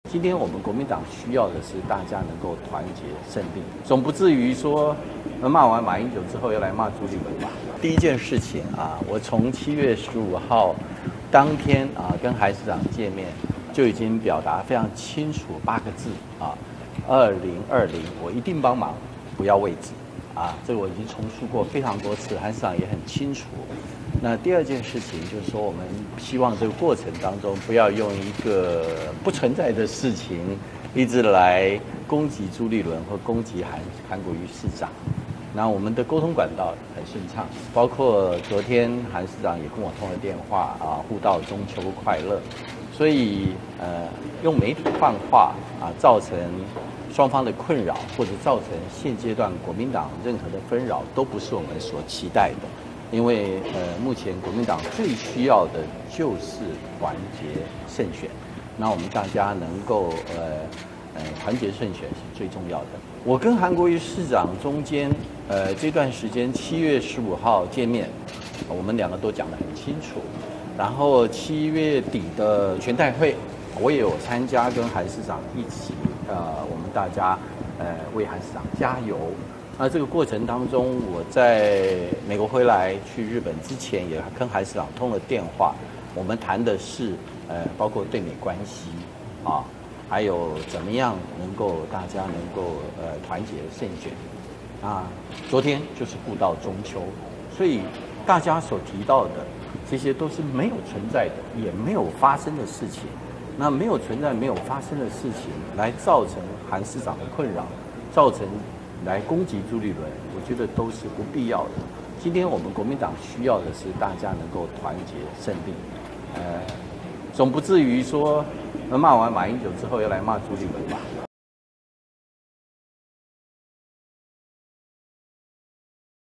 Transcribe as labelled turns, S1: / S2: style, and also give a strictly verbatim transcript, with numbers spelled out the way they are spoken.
S1: 今天我们国民党需要的是大家能够团结胜利，总不至于说骂完马英九之后要来骂朱立伦吧？第一件事情啊，我从七月十五号当天啊跟韩市长见面，就已经表达非常清楚八个字啊：二零二零我一定帮忙，不要位置啊！这个我已经重述过非常多次，韩市长也很清楚。那第二件事情就是说，我们希望这个过程当中不要用一个不存在的事情一直来攻击朱立伦或攻击韩韩国瑜市长。那我们的沟通管道很顺畅，包括昨天韩市长也跟我通了电话啊，互道中秋快乐。所以呃，用媒体放话啊，造成双方的困扰，或者造成现阶段国民党任何的纷扰，都不是我们所期待的。因为呃，目前国民党最需要的就是团结胜选，那我们大家能够呃呃团结胜选是最重要的。我跟韩国瑜市长中间呃这段时间七月十五号见面，我们两个都讲得很清楚。然后七月底的全代会，我也有参加，跟韩市长一起呃，我们大家呃为韩市长加油。那这个过程当中，我在美国回来去日本之前，也跟韩市长通了电话。我们谈的是呃，包括对美关系啊，还有怎么样能够大家能够呃团结胜选。啊，昨天就是互道中秋，所以大家所提到的这些都是没有存在的，也没有发生的事情。那没有存在、没有发生的事情，来造成韩市长的困扰，造成来攻击朱立伦，我觉得都是不必要的。今天我们国民党需要的是大家能够团结胜利，呃，总不至于说骂完马英九之后要来骂朱立伦吧？